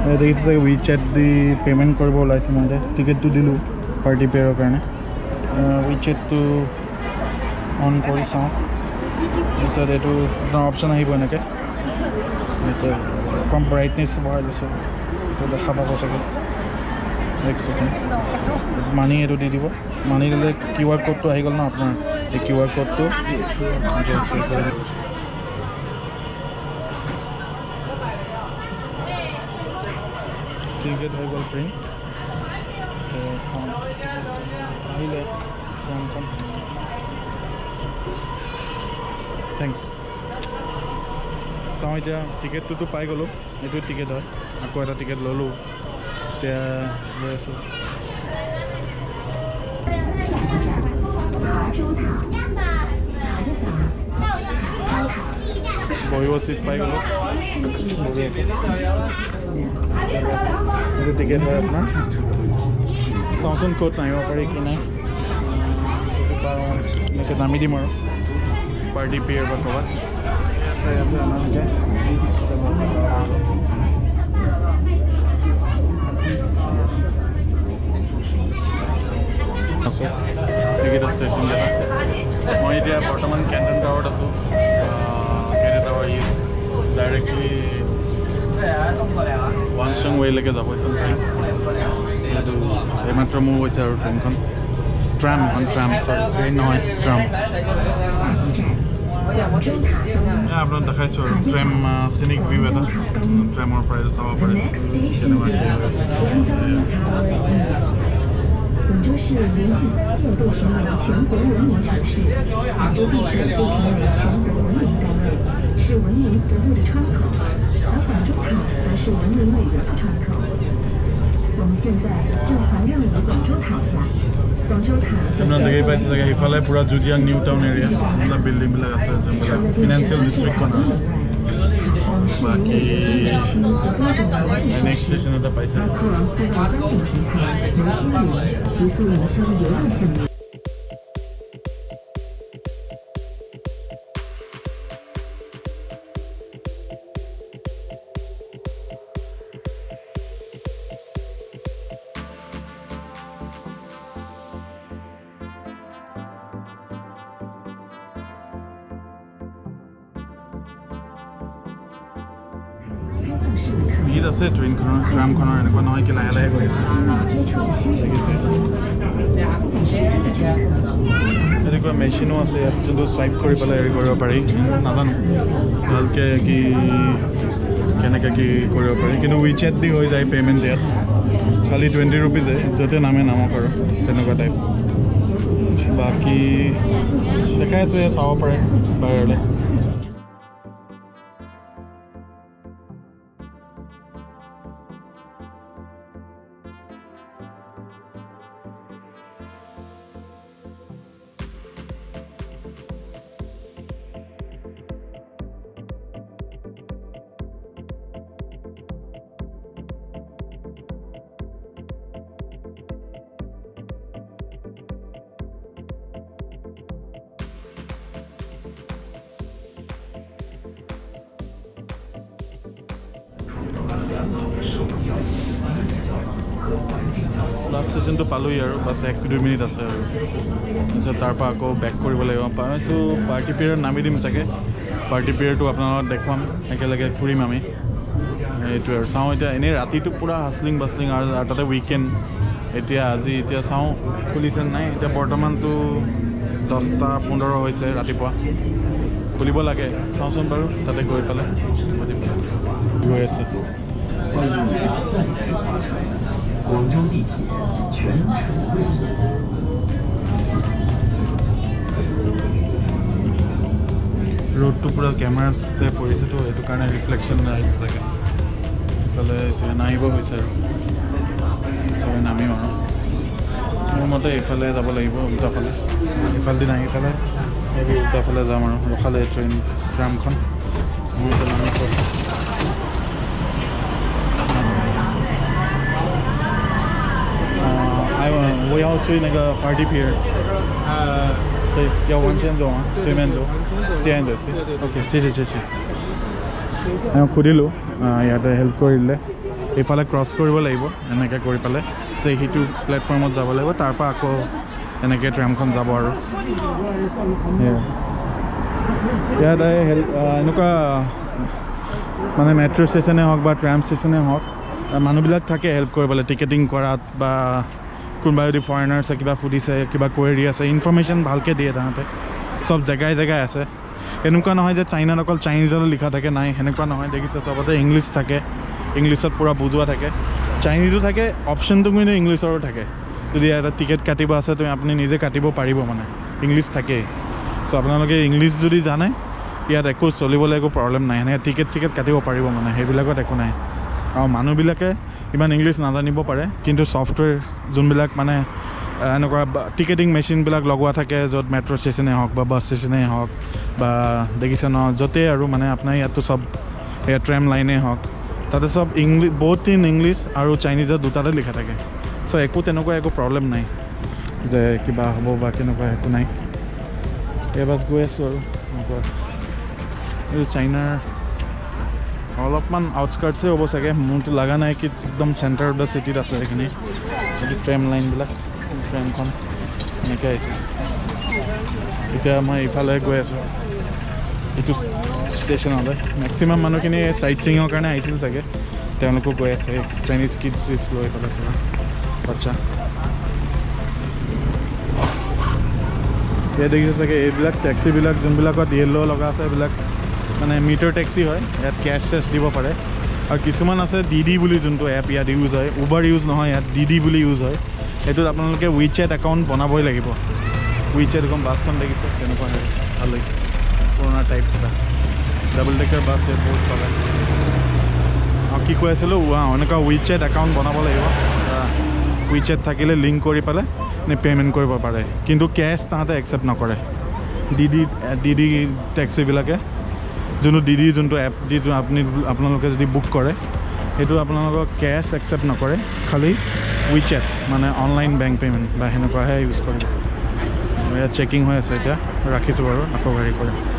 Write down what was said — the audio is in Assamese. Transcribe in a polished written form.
দেখিছোঁ চাগে WeChat দি পে'মেণ্ট কৰিব ওলাইছে মই এতিয়া টিকেটটো দিলোঁ পাৰ্টি পেয়াৰৰ কাৰণে WeChatটো অন কৰি চাওঁ তাৰপিছত এইটো আপোনাৰ অপশ্যন আহিব এনেকৈ এতিয়া অকণ ব্ৰাইটনেছ বঢ়াই লৈছোঁ এইটো দেখা পাব চাগে এক ছেকেণ্ড মানি এইটো দি দিব মানি দিলে QR কোডটো আহি গ'ল ন আপোনাৰ এই QR কোডটো টিকেট হৈ গ'ল প্ৰিণ্ট আহিলে থেংকছ চাওঁ এতিয়া টিকেটটোতো পাই গ'লোঁ এইটো টিকেট হয় আকৌ এটা টিকেট ল'লোঁ এতিয়া লৈ আছোঁ বহিব চিট পাই গ'লোঁ এইটো টিকেট হয় আপোনাৰ চাওঁচোন ক'ত নামিব পাৰি কি নাই এনেকৈ নামি দিম আৰু পাৰ্টি পিয়াৰ বা ক'ৰবাত আছে আপোনালোকে আছোঁ এইকেইটা ষ্টেচন জেগা মই এতিয়া বৰ্তমান কেণ্টন টাৱাৰত আছোঁ কেণ্টন টাৱাৰ ইষ্ট ডাইৰেক্টলি ৱাংচং ৱেলৈকে যাব এইখন ট্ৰেইন যিহেতু এইমাত্ৰ মোৰ হৈছে আৰু ট্ৰেইনখন ট্ৰাম চৰি ট্ৰেইন নহয় ট্ৰাম আপোনাক দেখাইছোঁ আৰু ট্ৰেম চিনিক ভিউ এটা ট্ৰেমৰ পৰা চাব পাৰে 广州市连续3届被评为全国文明城市，广州地铁被评为全国文明单位，是文明服务的窗口，而广州塔则是文明旅游的窗口。我们现在正环绕于广州塔下，广州塔在 ইফালে পুৰা জুদিয়ান নিউ টাউন এৰিয়া বিল্ডিংবিলাক আছে যোনবিলাক ফিনান্সিয়েল ডিষ্ট্ৰিক্টখন আৰু বাকী নেক্সট ষ্টেচন এটা পাইছে ভিৰ আছে ট্ৰামখনৰ এনেকুৱা নহয় কি লাহে লাহে গৈ আছে এনেকুৱা মেচিনো আছে ইয়াত যোনটো চুৱাইপ কৰি পেলাই হেৰি কৰিব পাৰি নাজানো ভালকৈ কি কেনেকৈ কি কৰিব পাৰি কিন্তু WeChat দি হৈ যায় পে'মেণ্ট ইয়াত খালি 20 ৰুপিজে য'তে নামে নামক আৰু তেনেকুৱা টাইপ বাকী দেখাই আছোঁ ইয়াত চাব পাৰে বাহিৰলৈ লাষ্ট ষ্টেচনটো পালোঁহি আৰু বাছ 1-2 মিনিট আছে আৰু তাৰপিছত তাৰপৰা আকৌ বেক কৰিব লাগিব পাইছোঁ পাৰ্টি পিৰিয়ড নামি দিম চাগে পাৰ্টি পিৰিয়ডটো আপোনালোকক দেখুৱাম একেলগে ফুৰিম আমি এইটোৱে আৰু চাওঁ এতিয়া এনেই ৰাতিটো পূৰা হাছলিং বাছলিং আৰু তাতে উইকেণ্ড এতিয়া চাওঁ খুলিছে নাই এতিয়া বৰ্তমানটো 10:15 হৈছে ৰাতিপুৱা খুলিব লাগে চাওঁচোন বাৰু তাতে গৈ পেলাই গৈ আছে रोड तो पूरा कैमराते परिसे तो ये कारण रिफ्लेक्शन सके इफाले नाइब नामी मोर मत इफाले जा उल्टा फाले इफाले ना इफाले उल्टा फाले जाम रखाले ट्रेन ट्रामखन我要去那个 party pier 对要往前走吗对面走这样走 OK 谢谢সুধিলোঁ ইয়াতে হেল্প কৰিলে এইফালে ক্ৰছ কৰিব লাগিব এনেকৈ কৰি পেলাই যে সেইটো প্লেটফৰ্মত যাব লাগিব তাৰপৰা আকৌ এনেকৈ ট্ৰেমখন যাব আৰু ইয়াত এনেকুৱা মানে মেট্ৰ' ষ্টেচনে হওক বা ট্ৰেম ষ্টেচনে হওক মানুহবিলাক থাকে হেল্প কৰিবলৈ টিকেটিং কৰাত বা কোনোবাই যদি ফৰেনাৰ্ছে কিবা সুধিছে কিবা কুৱেৰি আছে ইনফৰ্মেশ্যন ভালকৈ দিয়ে তাহাঁতে চব জেগাই জেগাই আছে এনেকুৱা নহয় যে চাইনাত অকল চাইনিজলৈ লিখা থাকে নাই সেনেকুৱা নহয় দেখিছে চবতে ইংলিছ থাকে ইংলিছত পূৰা বুজোৱা থাকে চাইনিজো থাকে অপশ্যনটো কিন্তু ইংলিছৰো থাকে যদি এটা টিকেট কাটিব আছে তুমি আপুনি নিজে কাটিব পাৰিব মানে ইংলিছ থাকেই চ' আপোনালোকে ইংলিছ যদি জানে ইয়াত একো চলিবলৈ একো প্ৰব্লেম নাই সেনেকৈ টিকেট চিকেট কাটিব পাৰিব মানে সেইবিলাকত একো নাই আৰু মানুহবিলাকে ইমান ইংলিছ নাজানিব পাৰে কিন্তু ছফ্টৱেৰ যোনবিলাক মানে এনেকুৱা টিকেটিং মেচিনবিলাক লগোৱা থাকে য'ত মেট্ৰ' ষ্টেচনে হওক বা বাছ ষ্টেচনেই হওক বা দেখিছে ন য'তেই আৰু মানে আপোনাৰ ইয়াততো চব এয়া ট্ৰেম লাইনেই হওক তাতে চব বহুত ইন ইংলিছ আৰু চাইনিজত দুটাতে লিখা থাকে চ' একো তেনেকুৱা একো প্ৰব্লেম নাই যে কিবা হ'ব বা কেনেকুৱা একো নাই এই বাছ গৈ আছোঁ আৰু এনেকুৱা এইটো চাইনাৰ অলপমান আউটস্কাৰ্টছে হ'ব চাগে মোৰতো লগা নাই কি একদম চেণ্টাৰ অফ দ্য চিটিত আছে সেইখিনি এইটো ট্ৰেম লাইনবিলাক ট্ৰেমখন এনেকৈ আহিছে এতিয়া মই ইফালে গৈ আছোঁ এইটো ষ্টেচনলৈ মেক্সিমাম মানুহখিনি চাইট ছিঙৰ কাৰণে আহিছিল চাগে তেওঁলোকো গৈ আছে চাইনিজ কিডছ চিডছ লৈ পেলাই পৰা বাচ্চা ইয়াত দেখিছে চাগে এইবিলাক টেক্সিবিলাক যোনবিলাকত য়েল্ল' লগা আছে এইবিলাক মানে মিটাৰ টেক্সি হয় ইয়াত কেছ চেছ দিব পাৰে আৰু কিছুমান আছে ডি বুলি যোনটো এপ ইয়াত ইউজ হয় উবাৰ ইউজ নহয় ইয়াত ডি বুলি ইউজ হয় সেইটোত আপোনালোকে উইচেট একাউণ্ট বনাবই লাগিব উইচেট এখন বাছখন দেখিছে তেনেকুৱা হয় ভাল লাগিছে পুৰণা টাইপ কিবা ডাবল ডেকাৰ বাছ ইয়াত বহুত চলে আৰু কি কৈ আছিলোঁ এনেকুৱা উইচেট একাউণ্ট বনাব লাগিব উইচেট থাকিলে লিংক কৰি পেলাই নে পে'মেণ্ট কৰিব পাৰে কিন্তু কেছ তাহাঁতে একচেপ্ট নকৰে ডি টেক্সিবিলাকে যোনটো এপ দি আপোনালোকে যদি বুক কৰে সেইটো আপোনালোকক কেছ একচেপ্ট নকৰে খালি উইচেট মানে অনলাইন বেংক পে'মেণ্ট বা সেনেকুৱাহে ইউজ কৰিব ইয়াত চেকিং হৈ আছে এতিয়া ৰাখিছোঁ বাৰু আকৌ গাড়ী কৰে